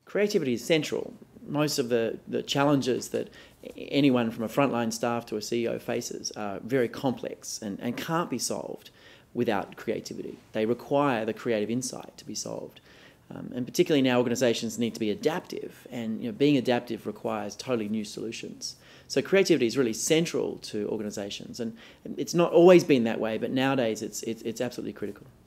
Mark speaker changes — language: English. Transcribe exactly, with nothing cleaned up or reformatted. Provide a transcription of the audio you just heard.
Speaker 1: creativity is central. Most of the, the challenges that anyone from a frontline staff to a C E O faces are very complex and, and can't be solved without creativity. They require the creative insight to be solved. Um, and particularly now, organisations need to be adaptive, and you know, being adaptive requires totally new solutions. So creativity is really central to organisations, and it's not always been that way, but nowadays it's, it's, it's absolutely critical.